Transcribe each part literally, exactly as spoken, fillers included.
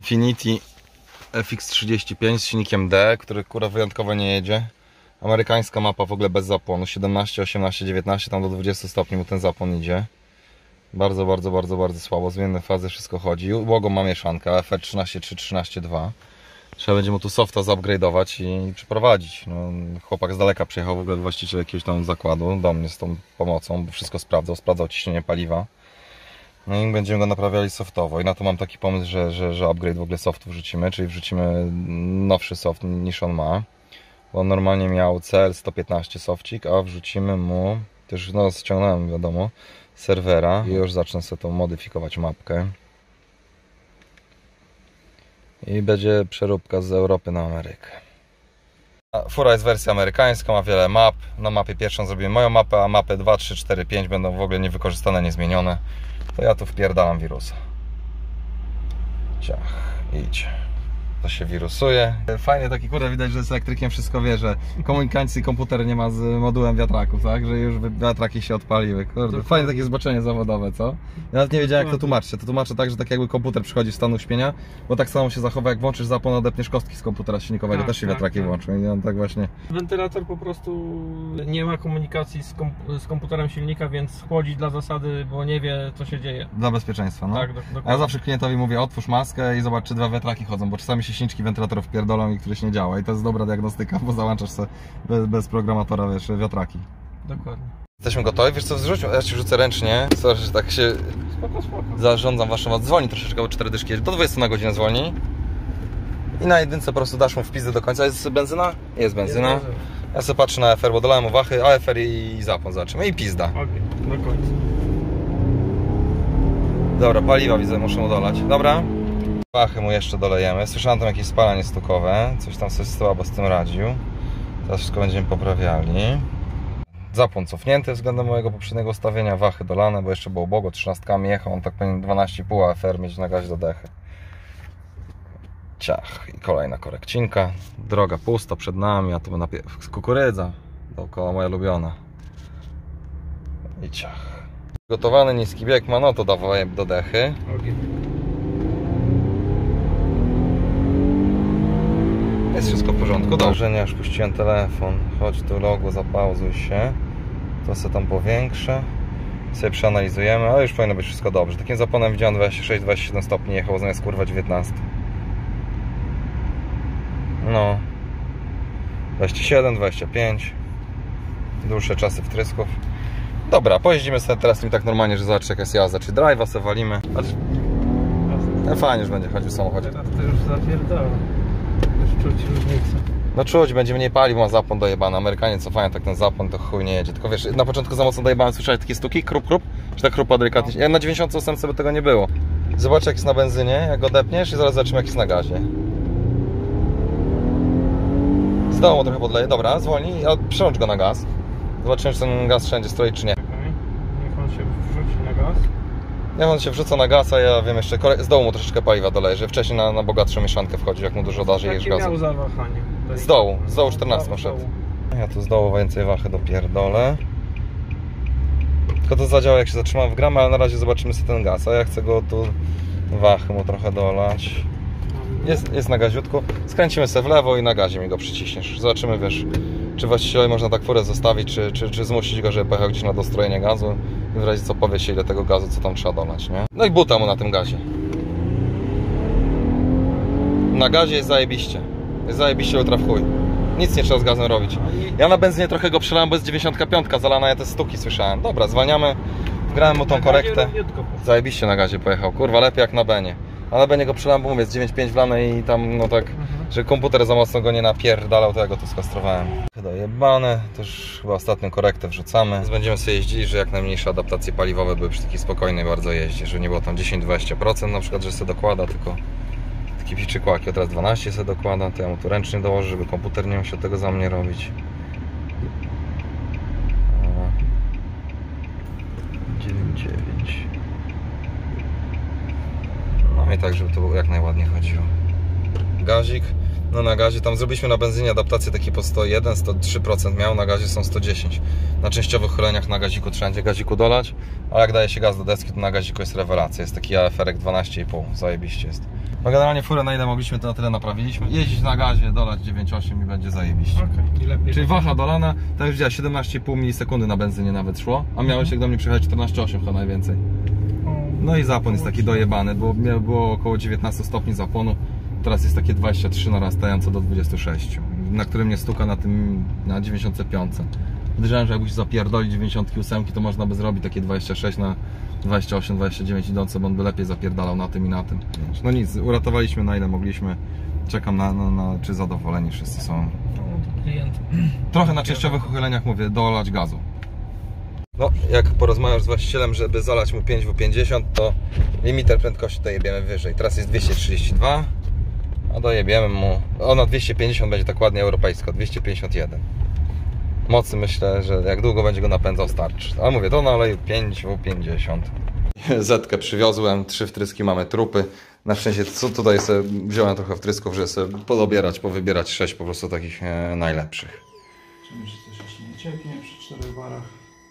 Infiniti F X trzydzieści pięć z silnikiem D, który kurwa wyjątkowo nie jedzie. Amerykańska mapa w ogóle bez zapłonu, siedemnaście, osiemnaście, dziewiętnaście, tam do dwudziestu stopni mu ten zapłon idzie. Bardzo, bardzo, bardzo, bardzo słabo, zmienne fazy, wszystko chodzi. Ubogą ma mieszankę, F R trzynaście trzy, trzynaście dwa. Trzeba będzie mu tu softa zupgrade'ować i przeprowadzić. No, chłopak z daleka przyjechał, w ogóle właściciel jakiegoś tam zakładu do mnie z tą pomocą, bo wszystko sprawdzał, sprawdzał ciśnienie paliwa. No i będziemy go naprawiali softowo i na to mam taki pomysł, że, że, że upgrade w ogóle softu wrzucimy, czyli wrzucimy nowszy soft niż on ma. Bo on normalnie miał C L sto piętnaście sofcik, a wrzucimy mu, też no ściągnąłem wiadomo, serwera i już zacznę sobie tą modyfikować mapkę. I będzie przeróbka z Europy na Amerykę. Fura jest wersja amerykańska, ma wiele map. Na mapie pierwszą zrobimy moją mapę, a mapy dwa, trzy, cztery, pięć będą w ogóle niewykorzystane, niezmienione. To ja tu wpierdalam wirusa. Ciach, idź. To się wirusuje. Fajnie taki kurde, widać, że z elektrykiem wszystko wie, że komunikacji komputer nie ma z modułem wiatraków, tak? Że już wiatraki się odpaliły. Kurde, fajne takie zobaczenie zawodowe, co? Ja nawet nie wiedziałem, jak to tłumaczyć. To tłumaczę tak, że tak jakby komputer przychodzi w stan uśpienia, bo tak samo się zachowa, jak włączysz zapłon, odepniesz kostki z komputera silnikowego, tak, też się tak, wiatraki tak. włączą. I on tak właśnie... Wentylator po prostu nie ma komunikacji z, komp z komputerem silnika, więc chłodzi dla zasady, bo nie wie, co się dzieje. Dla bezpieczeństwa, no. Tak, dokładnie. A ja zawsze klientowi mówię, otwórz maskę i zobacz, czy dwa wiatraki chodzą, bo czasami się silniczki wentylatorów pierdolą i któryś nie działa. I to jest dobra diagnostyka, bo załączasz sobie bez, bez programatora, wiesz, wiatraki. Dokładnie. Jesteśmy gotowi, wiesz co, wrzuć, ja ci rzucę ręcznie. Sorry, że tak się spoko, spoko. zarządzam waszym, dzwoni troszeczkę, bo cztery dyszki, do dwudziestu na godzinę dzwoni. I na jedynce po prostu dasz mu w pizdę do końca. Jest benzyna? Jest benzyna. Jest benzyna. Ja sobie patrzę na F R, bo dolałem mu wachy, a F R i zapłon zobaczymy i pizda. Okej, okay, do końca. Dobra, paliwa widzę, muszę mu dolać. Dobra. Wachy mu jeszcze dolejemy. Słyszałem tam jakieś spalanie stukowe. Coś tam sobie słabo z tym radził. Teraz wszystko będziemy poprawiali. Zapłon cofnięty względem mojego poprzedniego ustawienia. Wachy dolane, bo jeszcze było bogo. trzynastkami jechał. On tak powinien dwanaście i pół A F R mieć na gazie do dechy. Ciach. I kolejna korekcinka. Droga pusta przed nami. A tu na kukurydza. Dookoła moja ulubiona. I ciach. Gotowany niski bieg ma, no to dawaj do dechy. Okay. Jest wszystko w porządku. Dobrze, nie, aż puściłem telefon. Chodź tu, logo, zapauzuj się. To sobie tam powiększę. Sobie przeanalizujemy, ale już powinno być wszystko dobrze. Takim zapłonem widziałem dwadzieścia sześć dwadzieścia siedem stopni jechał, zamiast kurwa dziewiętnaście. No. dwadzieścia siedem, dwadzieścia pięć. Dłuższe czasy wtrysków. Dobra, pojeździmy sobie teraz mi tak normalnie, że zobaczysz, jak jest jazda. Czy drive'a sobie walimy. No, fajnie już będzie chodził w samochodzie. Teraz to już zapierdala. Już czuć różnicę. No czuć, będzie mniej palił, ma zapłon dojebany. Amerykanie cofają tak ten zapłon, to chuj nie jedzie. Tylko wiesz, na początku za mocno dojebałem, słyszałeś takie stuki? Krup, krup? Czy tak krupa delikatnie? Ja na dziewięćdziesiąt osiem sobie tego nie było. Zobacz, jak jest na benzynie, jak odepniesz i zaraz zobaczymy, jak jest na gazie. Z dołu mu trochę podleje. Dobra, zwolnij, a przełącz go na gaz. Zobaczymy, czy ten gaz wszędzie stoi, czy nie. Niech on się wrzuci na gaz. Niech on się wrzuca na gaz, a ja wiem jeszcze, z dołu mu troszeczkę paliwa doleje, że wcześniej na, na bogatszą mieszankę wchodzi, jak mu dużo darzy i już gazu. Miał zawahanie. Z dołu, z dołu czternastką szedł. Ja tu z dołu więcej wachy dopierdolę. Tylko to zadziała, jak się zatrzymam w gramę, ale na razie zobaczymy sobie ten gaz, a ja chcę go tu wachy mu trochę dolać. Jest, jest na gaziutku. Skręcimy sobie w lewo i na gazie mi go przyciśniesz. Zobaczymy, wiesz, czy właściwie można tak furę zostawić, czy, czy, czy zmusić go, żeby pojechał gdzieś na dostrojenie gazu i w razie co powie się, ile tego gazu, co tam trzeba dolać, nie? No i buta mu na tym gazie. Na gazie jest zajebiście. Jest zajebiście ultra w chuj. Nic nie trzeba z gazem robić. Ja na benzynie trochę go przelałem, bo jest dziewięćdziesiątka pięć zalana, ja te stuki słyszałem. Dobra, zwalniamy. Wgrałem mu tą korektę. Zajebiście na gazie pojechał. Kurwa, lepiej jak na benie. A na benie go przelałem, bo mówię, jest dziewięć pięć wlane i tam, no tak, mhm. że komputer za mocno go nie napierdalał, to ja go tu skastrowałem. Dojebane, to już chyba ostatnią korektę wrzucamy. Więc będziemy sobie jeździli, że jak najmniejsze adaptacje paliwowe były przy takiej spokojnej bardzo jeździe, że nie było tam dziesięć do dwudziestu procent na przykład, że sobie dokłada, tylko taki piczykłaki, a teraz dwanaście sobie dokłada, to ja mu tu ręcznie dołożę, żeby komputer nie musiał tego za mnie robić. dziewięć dziewięć. No i tak, żeby to było jak najładniej chodziło. Gazik. No na gazie, tam zrobiliśmy na benzynie adaptację takie po sto jeden, sto trzy procent miał, na gazie są sto dziesięć. Na częściowych chyleniach na gaziku trzeba będzie gaziku dolać, a jak daje się gaz do deski, to na gaziku jest rewelacja. Jest taki A F R dwanaście i pół, zajebiście jest. No generalnie furę na ile mogliśmy, to na tyle naprawiliśmy. Jeździć na gazie, dolać dziewięć osiem i będzie zajebiście. Okay, i lepiej. Czyli waha dolana, tak już widziałeś, siedemnaście i pół milisekundy na benzynie nawet szło, a miałeś jak do mnie przyjechać czternaście osiem chyba najwięcej. No i zapłon jest taki dojebany, bo było około dziewiętnaście stopni zapłonu. Teraz jest takie dwadzieścia trzy narastające do dwudziestu sześciu, na którym nie stuka na tym, na dziewięćdziesiąt pięć. Podejrzewam, że jakbyś zapierdolił dziewięćdziesiąt osiem, to można by zrobić takie dwadzieścia sześć na dwadzieścia osiem dwadzieścia dziewięć idące, bo on by lepiej zapierdalał na tym i na tym. No nic, uratowaliśmy na ile mogliśmy. Czekam na, na, na czy zadowoleni wszyscy są. Klient. Trochę na częściowych uchyleniach mówię, dolać gazu. No, jak porozmawiasz z właścicielem, żeby zalać mu pięć W pięćdziesiąt, to limiter prędkości dojebiemy wyżej. Teraz jest dwieście trzydzieści dwa, a dojebiemy mu... O, na dwieście pięćdziesiąt będzie tak ładnie europejsko, dwieście pięćdziesiąt jeden. Mocy myślę, że jak długo będzie go napędzał, starczy. Ale mówię, to na oleju pięć W pięćdziesiąt. Zetkę przywiozłem, trzy wtryski, mamy trupy. Na szczęście co tutaj sobie wziąłem trochę wtrysków, żeby sobie podobierać, powybierać sześć po prostu takich e, najlepszych. Czy myślisz, że coś nie cieknie przy czterech barach?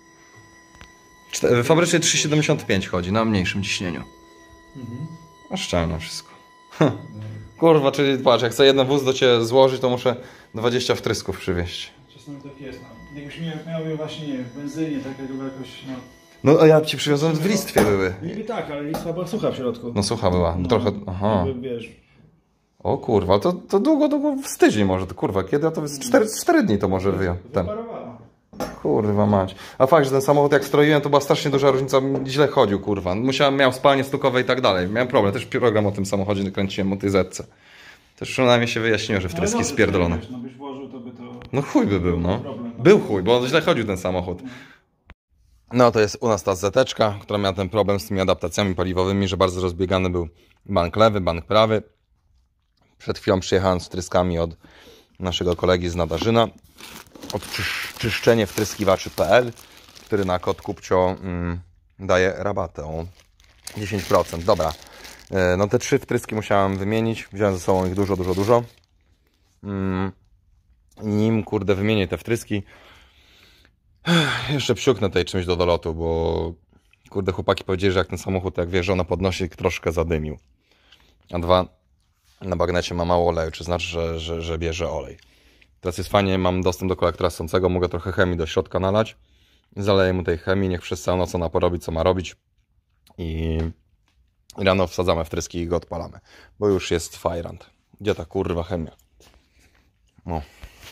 W fabrycznie trzy siedemdziesiąt pięć chodzi, na mniejszym ciśnieniu. Mhm. A szczelne wszystko. Kurwa, czyli patrz, jak chcę jeden wóz do Ciebie złożyć, to muszę dwadzieścia wtrysków przywieźć. Czasami tak jest, no. Jakbyś miał, miał je właśnie, nie wiem, w benzynie, tak jakby jakoś, no... No a ja Ci przywiozłem, w listwie były. Niby tak, ale listwa była sucha w środku. No sucha była, No, trochę, aha. Jakby, wiesz... O kurwa, to, to długo, długo, z tydzień może, to kurwa, kiedy ja to, z cztery dni to może wyjął. Ten. Wyparowała. Kurwa mać. A fakt, że ten samochód jak stroiłem, to była strasznie duża różnica, źle chodził, kurwa. Musiałem, miał spalnie stukowe i tak dalej. Miałem problem, też program o tym samochodzie kręciłem, o tej zetce. Też przynajmniej się wyjaśniło, że wtryski no, spierdolone. No byś włożył, to by to... No chuj by był, no. Problem, no. Był chuj, bo źle chodził ten samochód. No to jest u nas ta zeteczka, która miała ten problem z tymi adaptacjami paliwowymi, że bardzo rozbiegany był bank lewy, bank prawy. Przed chwilą przyjechałem z wtryskami od naszego kolegi z Nadarzyna. Od czysz, czyszczenie wtryskiwaczy kropka p l, który na kod Kupcio mm, daje rabatę o dziesięć procent. Dobra, e, no te trzy wtryski musiałem wymienić. Wziąłem ze sobą ich dużo, dużo, dużo. Mm, nim, kurde, wymienię te wtryski, jeszcze psiuknę tutaj czymś do dolotu, bo kurde, chłopaki powiedzieli, że jak ten samochód, jak wie, że ona podnosi, troszkę zadymił. A dwa, na bagnecie ma mało oleju, czy znaczy, że, że, że bierze olej. Teraz jest fajnie, mam dostęp do kolektora ssącego, mogę trochę chemii do środka nalać. Zaleję mu tej chemii, niech przez całą noc ona porobi, co ma robić. I rano wsadzamy wtryski i go odpalamy. Bo już jest fajrant. Gdzie ta kurwa chemia? No.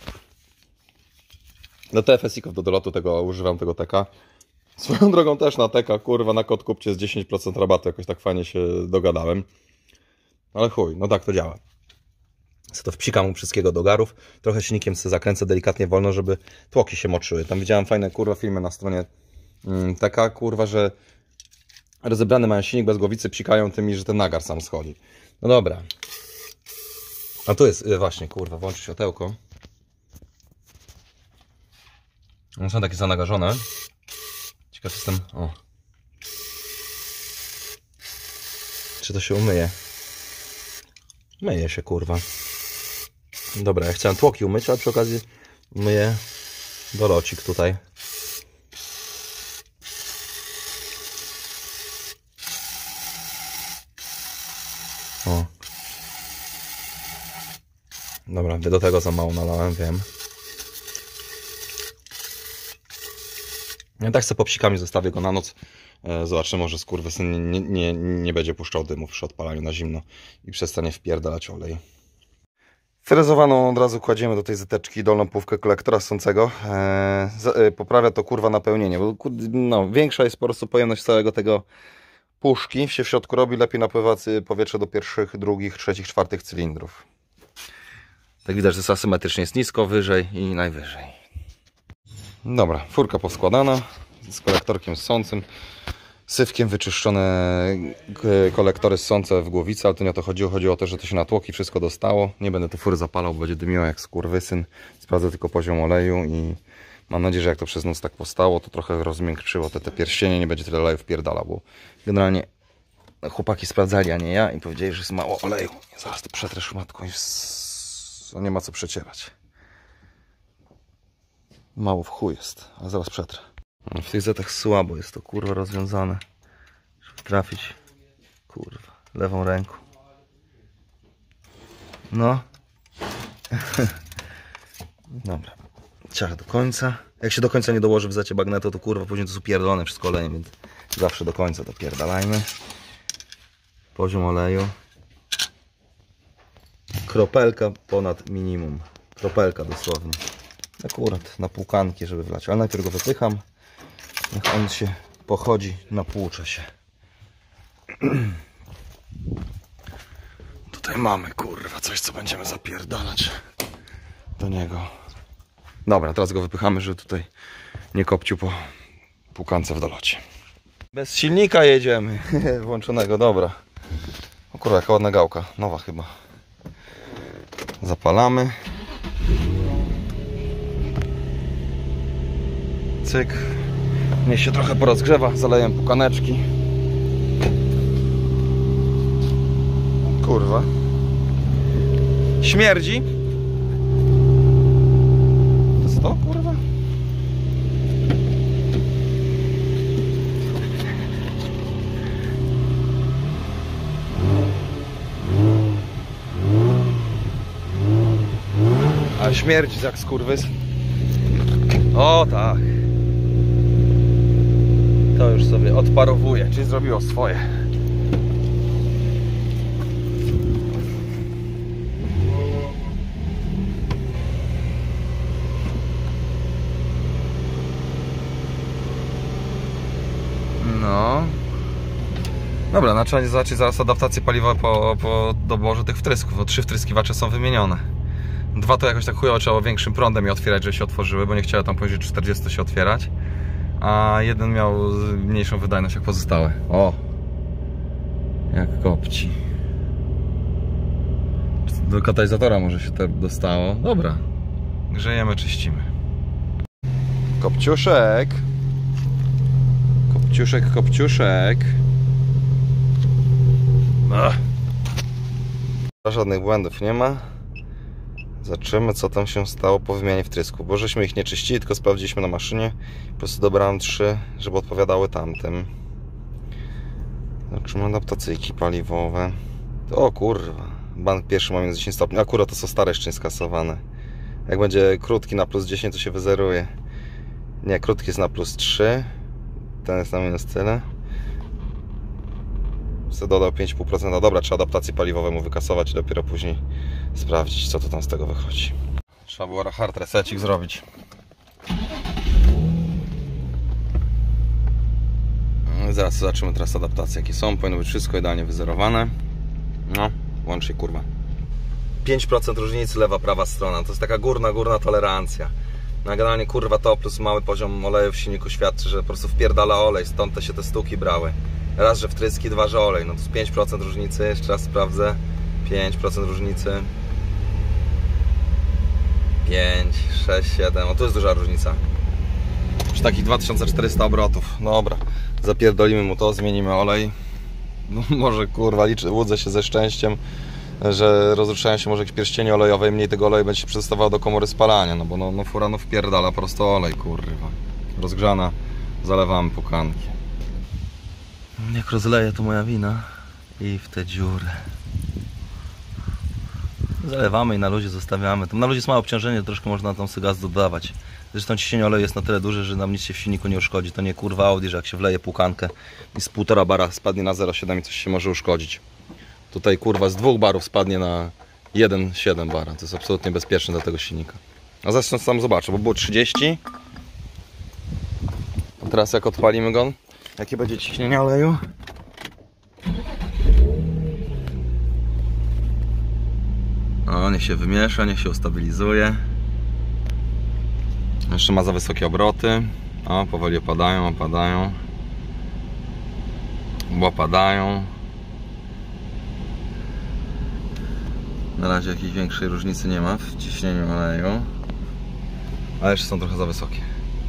Do T F S I-ków do dolotu tego używam tego T K. Swoją drogą też na T K, kurwa, na kod kupcie z dziesięć procent rabatu. Jakoś tak fajnie się dogadałem. Ale chuj, no tak to działa. Co to wpsikam mu wszystkiego do garów. Trochę silnikiem sobie zakręcę delikatnie wolno, żeby tłoki się moczyły. Tam widziałem fajne kurwa filmy na stronie mm, T K, kurwa, że rozebrany mają silnik bez głowicy, psikają tymi, że ten nagar sam schodzi. No dobra. A tu jest właśnie, kurwa, włączyć światełko. One są takie zanagarzone. Ciekaw jestem. O. Czy to się umyje? Myje się, kurwa. Dobra, ja chciałem tłoki umyć, ale przy okazji myję dolocik tutaj. O. Dobra, do tego za mało nalałem, wiem. Ja tak sobie popsikami zostawię go na noc. Zobaczymy, może skurwysyn nie, nie, nie będzie puszczał dymu przy odpalaniu na zimno i przestanie wpierdalać olej. Frezowaną od razu kładziemy do tej zeteczki dolną połówkę kolektora ssącego. Eee, poprawia to kurwa napełnienie, bo no, większa jest po prostu pojemność całego tego puszki. Się w środku robi, lepiej napływa powietrze do pierwszych, drugich, trzecich, czwartych cylindrów. Tak widać, że jest asymetrycznie, jest nisko, wyżej i najwyżej. Dobra, furka poskładana z kolektorkiem ssącym, sywkiem wyczyszczone kolektory ssące w głowicy, ale to nie o to chodziło, chodziło o to, że to się na tłoki wszystko dostało. Nie będę tu fury zapalał, bo będzie dymiło jak skurwysyn. Sprawdzę tylko poziom oleju i mam nadzieję, że jak to przez noc tak powstało, to trochę rozmiękczyło te, te pierścienie, nie będzie tyle oleju wpierdalał, bo generalnie chłopaki sprawdzali, a nie ja, i powiedzieli, że jest mało oleju. Zaraz to przetrę szmatką i Co, nie ma co przecierać. Mało w chuj jest, ale zaraz przetrę. W tych zetach słabo jest to kurwa rozwiązane. Żeby trafić kurwa lewą ręką. No. Dobra. Ciach do końca. Jak się do końca nie dołoży w zecie bagnetu, to kurwa później to jest upierdolone wszystko olejem, więc zawsze do końca to pierdalajmy. Poziom oleju. Kropelka ponad minimum. Kropelka dosłownie. Akurat na półkanki, żeby wlać. Ale najpierw go wypycham. Niech on się pochodzi, napłucze się. Tutaj mamy kurwa coś, co będziemy zapierdalać do niego. Dobra, teraz go wypychamy, żeby tutaj nie kopcił po półkance w dolocie. Bez silnika jedziemy. Włączonego, dobra. O kurwa, jaka ładna gałka. Nowa chyba. Zapalamy. Cyk. Niech się trochę porozgrzewa. Zaleję pukaneczki. Kurwa. Śmierdzi. To jest to, kurwa? A śmierdzi jak skurwys. O tak. To już sobie odparowuje, czyli zrobiło swoje. No. Dobra, na trzeba zobaczyć zaraz adaptację paliwa po, po doborze tych wtrysków, bo trzy wtryskiwacze są wymienione. Dwa to jakoś tak chujowo trzeba większym prądem je otwierać, żeby się otworzyły, bo nie chciałem tam poniżej czterdziestu się otwierać. A jeden miał mniejszą wydajność jak pozostałe. O! Jak kopci. Do katalizatora może się to dostało. Dobra. Grzejemy, czyścimy. Kopciuszek. Kopciuszek, kopciuszek. Ach. Żadnych błędów nie ma. Zobaczymy, co tam się stało po wymianie wtrysków, bo żeśmy ich nie czyścili, tylko sprawdziliśmy na maszynie. Po prostu dobrałem trzy, żeby odpowiadały tamtym. Zobaczymy adaptacyjki paliwowe. O kurwa, bank pierwszy ma minus dziesięć stopni. Akurat to są stare jeszcze nie skasowane. Jak będzie krótki na plus dziesięć, to się wyzeruje. Nie, krótki jest na plus trzy. Ten jest na minus tyle. Sobie dodał pięć i pół procent. Dobra, trzeba adaptację paliwowe mu wykasować i dopiero później sprawdzić, co to tam z tego wychodzi. Trzeba było hard resecik zrobić. Zaraz zobaczymy teraz adaptacje, jakie są. Powinno być wszystko idealnie wyzerowane. No, łącznie kurwa. pięć procent różnicy lewa, prawa strona. To jest taka górna, górna tolerancja. No generalnie kurwa to plus mały poziom oleju w silniku świadczy, że po prostu wpierdala olej. Stąd te się te stuki brały. Raz, że wtryski, dwa, że olej. No to jest pięć procent różnicy. Jeszcze raz sprawdzę. pięć procent różnicy. pięć, sześć, siedem. O, tu jest duża różnica. Przy takich dwa tysiące czterysta obrotów. Dobra. Zapierdolimy mu to, zmienimy olej. No, może kurwa liczę, łudzę się ze szczęściem, że rozruszają się może jakieś pierścienie olejowe i mniej tego oleju będzie się przedostawało do komory spalania. No bo no, no fura no wpierdala po prostu olej, kurwa. Rozgrzana. Zalewamy pukanki. Jak rozleję, to moja wina. I w tę dziurę. Zalewamy i na luzie zostawiamy. Tam na luzie jest małe obciążenie, troszkę można tam sobie gaz dodawać. Zresztą ciśnienie oleju jest na tyle duże, że nam nic się w silniku nie uszkodzi. To nie kurwa Audi, że jak się wleje pukankę i z półtora bara spadnie na zero przecinek siedem i coś się może uszkodzić. Tutaj kurwa z dwóch barów spadnie na jeden przecinek siedem bara. To jest absolutnie bezpieczne dla tego silnika. A zresztą sam zobaczę, bo było trzydzieści. A teraz jak odpalimy go, jakie będzie ciśnienie oleju? O, niech się wymiesza, niech się ustabilizuje. Jeszcze ma za wysokie obroty. O, powoli opadają, opadają. Opadają. Na razie jakiejś większej różnicy nie ma w ciśnieniu oleju. Ale jeszcze są trochę za wysokie.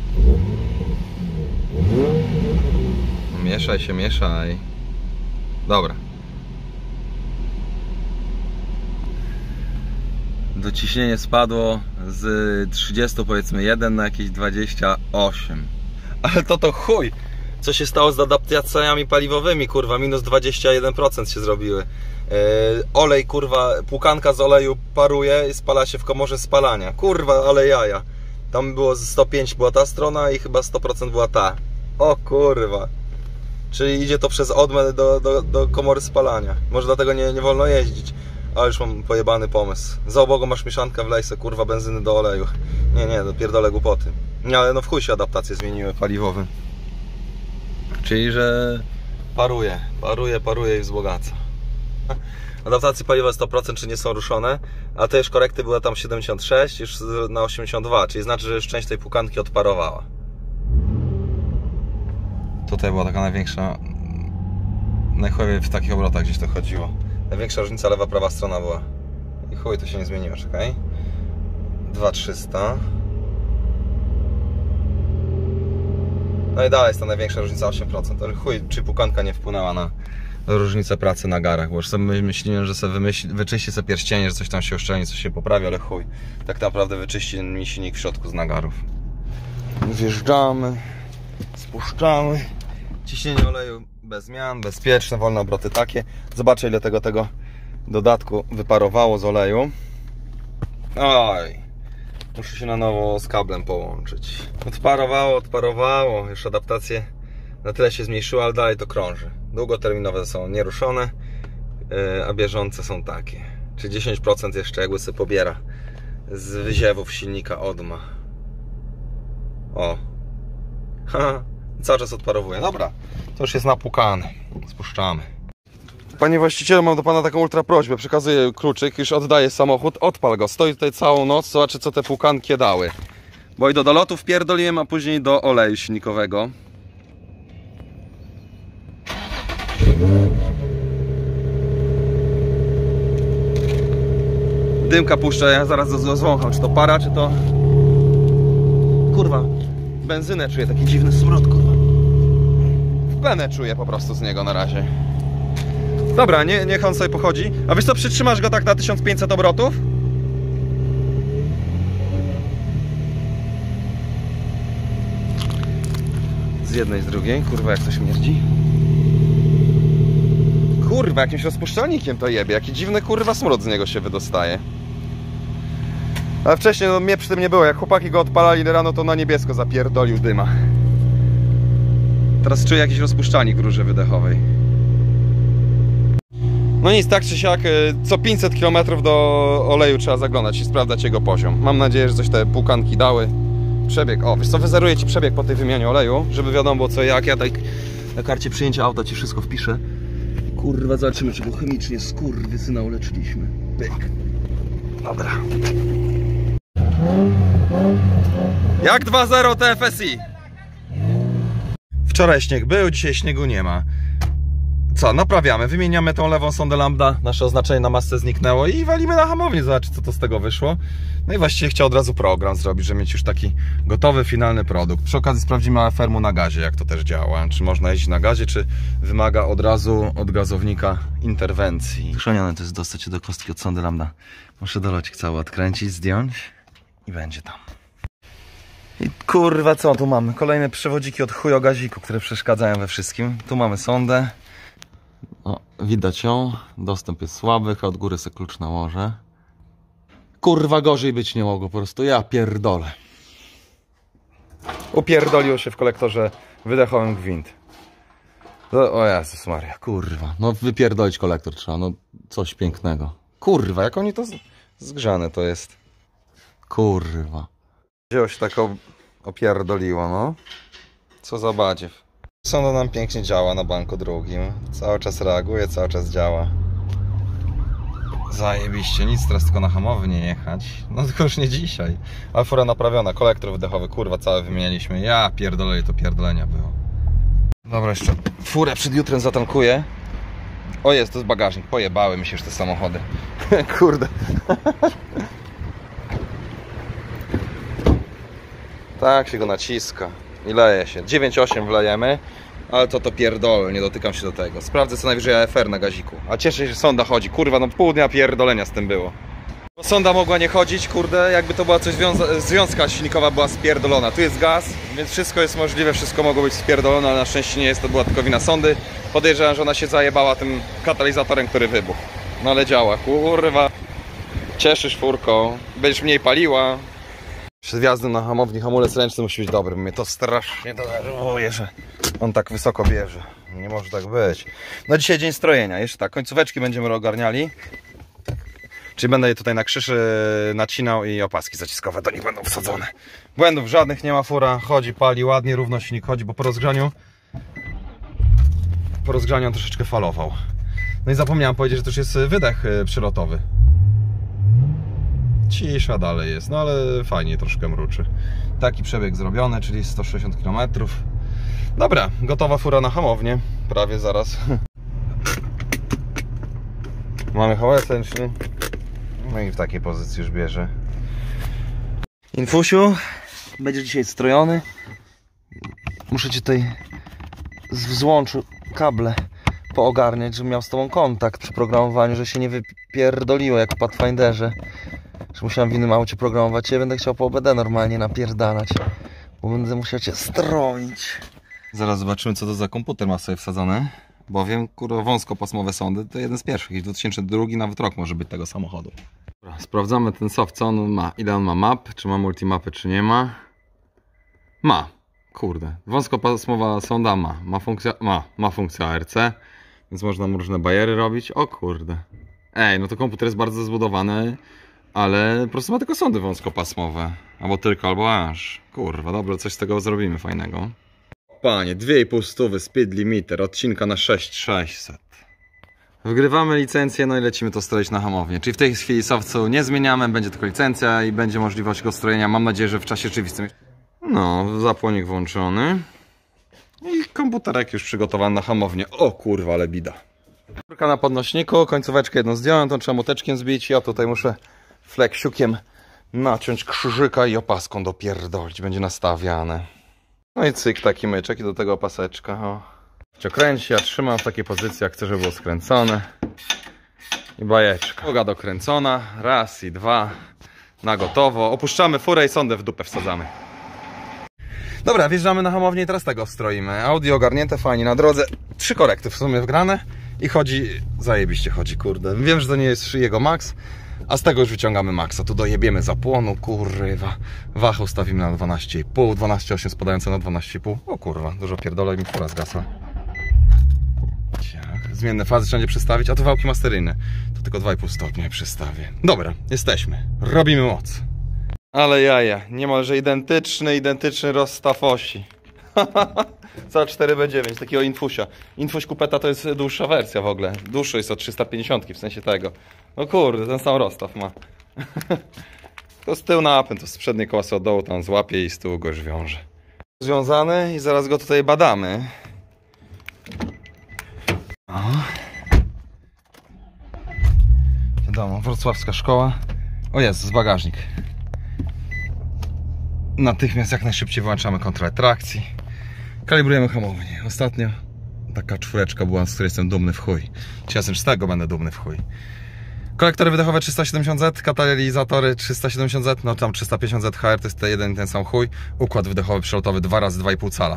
Mieszaj się, mieszaj. Dobra. To ciśnienie spadło z trzydziestu powiedzmy jeden na jakieś dwadzieścia osiem. Ale to to chuj! Co się stało z adaptacjami paliwowymi, kurwa, minus dwadzieścia jeden procent się zrobiły. Yy, olej, kurwa, płukanka z oleju paruje i spala się w komorze spalania. Kurwa, ale jaja. Tam było sto pięć była ta strona i chyba sto procent była ta. O kurwa. Czyli idzie to przez odmę do, do, do komory spalania. Może dlatego nie, nie wolno jeździć. Ale już mam pojebany pomysł. Za obogą masz mieszankę, wlej se, kurwa, benzyny do oleju. Nie, nie, dopierdolę głupoty. Nie, ale no w chuj się adaptacje zmieniły paliwowe. Czyli, że paruje, paruje, paruje i wzbogaca. Adaptacje paliwowe sto procent czy nie są ruszone, a te już korekty były tam siedemdziesiąt sześć, już na osiemdziesiąt dwa, czyli znaczy, że już część tej płukanki odparowała. Tutaj była taka największa, najchłodniej w takich obrotach gdzieś to chodziło. Największa różnica lewa, prawa strona była. I chuj, to się nie zmieniło, czekaj. dwa tysiące trzysta. No i dalej jest ta największa różnica osiem procent. Ale chuj, czy płukanka nie wpłynęła na różnicę pracy na garach, bo już sobie myśliłem, że sobie wymyśli, wyczyści sobie pierścienie, że coś tam się uszczelni, coś się poprawi, ale chuj. Tak naprawdę wyczyści mi silnik w środku z nagarów. Zjeżdżamy, spuszczamy. Ciśnienie oleju bez zmian, bezpieczne, wolne obroty takie. Zobaczę, ile tego tego dodatku wyparowało z oleju. Oj, muszę się na nowo z kablem połączyć. Odparowało, odparowało. Już adaptacje na tyle się zmniejszyły, ale dalej to krąży. Długoterminowe są nieruszone, a bieżące są takie. Czyli dziesięć procent jeszcze jakby sobie pobiera z wyziewów silnika odma. O. Ha. Cały czas odparowuje. Dobra, to już jest napłukane. Spuszczamy. Panie właścicielu, mam do pana taką ultra prośbę. Przekazuję kluczyk, już oddaję samochód. Odpal go. Stoi tutaj całą noc, zobaczy, co te płukanki dały. Bo i do dolotu wpierdoliłem, a później do oleju silnikowego. Dymka puszczę, ja zaraz zwącham, czy to para, czy to... Kurwa, benzynę czuję, taki dziwny smród, kurwa. Benę czuję po prostu z niego na razie. Dobra, nie, niech on sobie pochodzi. A wiesz co, przytrzymasz go tak na tysiąc pięćset obrotów? Z jednej, z drugiej, kurwa, jak to śmierdzi. Kurwa, jakimś rozpuszczalnikiem to jebie. Jaki dziwny, kurwa, smród z niego się wydostaje. Ale wcześniej, no, mnie przy tym nie było. Jak chłopaki go odpalali rano, to na niebiesko zapierdolił dyma. Teraz czuję jakiś rozpuszczalnik w rurze wydechowej. No nic, tak czy siak, co pięćset kilometrów do oleju trzeba zaglądać i sprawdzać jego poziom. Mam nadzieję, że coś te płukanki dały. Przebieg, o, wiesz co, wyzeruję ci przebieg po tej wymianie oleju, żeby wiadomo było co jak. Ja tak na karcie przyjęcia auta ci wszystko wpiszę. Kurwa, zobaczymy, czy go chemicznie skurwysyna uleczyliśmy. Pyk. Dobra. Jak dwa zero T F S I? Wczoraj śnieg był, dzisiaj śniegu nie ma. Co, naprawiamy, wymieniamy tą lewą sondę lambda, nasze oznaczenie na masce zniknęło i walimy na hamownię, zobaczyć co to z tego wyszło. No i właściwie chciał od razu program zrobić, żeby mieć już taki gotowy, finalny produkt. Przy okazji sprawdzimy A F R mu na gazie, jak to też działa. Czy można jeździć na gazie, czy wymaga od razu od gazownika interwencji. Chrzanione to jest dostać się do kostki od sondy lambda. Muszę dolocik cały odkręcić, zdjąć i będzie tam. I kurwa, co tu mamy? Kolejne przewodziki od chujogaziku, które przeszkadzają we wszystkim. Tu mamy sondę. O, widać ją. Dostęp jest słaby, od góry se klucz nałożę. Kurwa, gorzej być nie mogło, po prostu ja pierdolę. Upierdoliło się w kolektorze wydechowym gwint. O Jezus Maria, kurwa. No wypierdolić kolektor trzeba, no coś pięknego. Kurwa, jak oni to zgrzane to jest. Kurwa. Wzięło się tak opierdoliło, no. Co za badziew. Sonda nam pięknie działa na banku drugim. Cały czas reaguje, cały czas działa. Zajebiście, nic teraz tylko na hamowy nie jechać. No tylko już nie dzisiaj. Ale fura naprawiona, kolektor wydechowy, kurwa, całe wymieniliśmy. Ja pierdolę, to pierdolenia było. Dobra, jeszcze furę przed jutrem zatankuję. O jest, to jest bagażnik, pojebały mi się już te samochody. Kurde. Tak się go naciska i leje się. dziewięć osiem wlejemy, ale to to pierdolę, nie dotykam się do tego. Sprawdzę co najwyżej A F R na gaziku. A cieszę się, że sonda chodzi. Kurwa, no pół dnia pierdolenia z tym było. Sonda mogła nie chodzić, kurde, jakby to była coś związa związka silnikowa była spierdolona. Tu jest gaz, więc wszystko jest możliwe, wszystko mogło być spierdolone, ale na szczęście nie jest, to była tylko wina sondy. Podejrzewam, że ona się zajebała tym katalizatorem, który wybuchł. No ale działa, kurwa. Cieszysz furką, będziesz mniej paliła. Przed wjazdem na hamowni hamulec ręczny musi być dobry, mnie to strasznie denerwuje, że on tak wysoko bierze. Nie może tak być. No dzisiaj dzień strojenia, jeszcze tak, końcóweczki będziemy ogarniali. Czyli będę je tutaj na krzyży nacinał i opaski zaciskowe do nich będą wsadzone. Błędów żadnych nie ma, fura chodzi, pali ładnie, równo silnik chodzi, bo po rozgrzaniu po rozgrzaniu on troszeczkę falował. No i zapomniałem powiedzieć, że to już jest wydech przylotowy. Cisza dalej jest, no ale fajnie troszkę mruczy. Taki przebieg zrobiony, czyli sto sześćdziesiąt kilometrów. Dobra, gotowa fura na hamownię, prawie zaraz. Mamy hamulec ręczny. No i w takiej pozycji już bierze. Infusiu, będziesz dzisiaj strojony. Muszę ci tutaj z złączu kable poogarniać, żebym miał z tobą kontakt przy programowaniu, że się nie wypierdoliło jak w Pathfinderze. Że musiałem w innym aucie programować. Ja będę chciał po O B D normalnie napierdalać, bo będę musiał cię stroić. Zaraz zobaczymy, co to za komputer ma sobie wsadzony. Bowiem, kurwa, wąskopasmowe sondy to jeden z pierwszych i dwa tysiące drugi nawet rok może być tego samochodu. Dobra, sprawdzamy ten soft, co on ma. Ile on ma map, czy ma multimapy, czy nie ma. Ma, kurde, wąskopasmowa sonda ma. Ma funkcję, ma, ma funkcję A R C, więc można mu różne bajery robić. O kurde. Ej, no to komputer jest bardzo zbudowany, ale po prostu ma tylko sondy wąskopasmowe. Albo tylko, albo aż. Kurwa, dobra, coś z tego zrobimy fajnego. Panie, dwie i pół stówy, speed limiter, odcinka na sześć tysięcy sześćset. Wgrywamy licencję, no i lecimy to stroić na hamownię. Czyli w tej chwili softu nie zmieniamy, będzie tylko licencja i będzie możliwość go strojenia, mam nadzieję, że w czasie rzeczywistym. No, zapłonik włączony. I komputerek już przygotowany na hamownię. O kurwa, ale bida. Kurka na podnośniku, końcóweczkę jedną zdjąłem, tą trzeba moteczkiem zbić. Ja tutaj muszę fleksiukiem naciąć krzyżyka i opaską dopierdolić, będzie nastawiane. No i cyk, taki myczek i do tego opaseczka. O. Kręci, ja trzymam w takiej pozycji, jak chcę, żeby było skręcone. I bajeczka. Druga dokręcona, raz i dwa. Na gotowo. Opuszczamy furę i sondę w dupę wsadzamy. Dobra, wjeżdżamy na hamownię i teraz tego stroimy. Audio ogarnięte, fajnie na drodze. Trzy korekty w sumie wgrane. I chodzi, zajebiście chodzi, kurde. Wiem, że to nie jest jego max, a z tego już wyciągamy maksa. Tu dojebiemy zapłonu, kurwa. Wachę ustawimy na dwanaście i pół, dwanaście osiem spadające na dwanaście i pół. O kurwa, dużo pierdolę i mi fura zgasła. Zmienne fazy trzeba przestawić, a tu wałki masteryjne. To tylko dwa i pół stopnia przestawię. Dobra, jesteśmy. Robimy moc. Ale jaja, niemalże identyczny, identyczny rozstaw osi. Cała cztery B dziewięć, takiego Infusia. Infuś Kupeta to jest dłuższa wersja w ogóle. Dłuższy jest od trzysta pięćdziesiąt, w sensie tego. No kurde, ten sam rozstaw ma. To z tyłu napęd, to z przedniej kołasy od dołu tam złapie i z tyłu go już wiąże. Związany i zaraz go tutaj badamy. O. Wiadomo, wrocławska szkoła. O jest, bagażnik. Natychmiast jak najszybciej wyłączamy kontrolę trakcji. Kalibrujemy hamownię. Ostatnio taka czwóreczka była, z której jestem dumny w chuj. Czasem z tego będę dumny w chuj. Kolektory wydechowe trzysta siedemdziesiąt Z, katalizatory trzysta siedemdziesiąt Z, no tam trzysta pięćdziesiąt Z H R to jest ten jeden ten sam chuj. Układ wydechowy przelotowy dwa razy dwa i pół cala.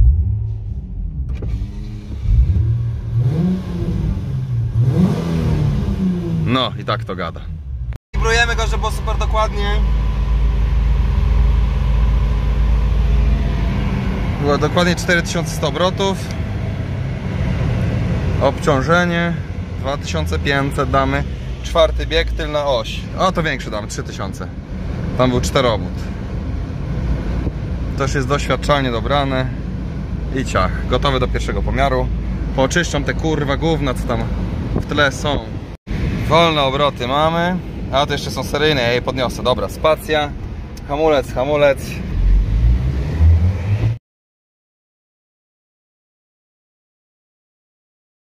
No i tak to gada. Kalibrujemy go, żeby było super dokładnie. Było dokładnie cztery tysiące sto obrotów. Obciążenie dwa tysiące pięćset damy. Czwarty bieg, tylna oś. O, to większy damy, trzy tysiące. Tam był czterobód. To już jest doświadczalnie dobrane. I ciach, gotowy do pierwszego pomiaru. Poczyszczam te kurwa gówna, co tam w tle są. Wolne obroty mamy. A to jeszcze są seryjne, ja je podniosę. Dobra, spacja. Hamulec, hamulec.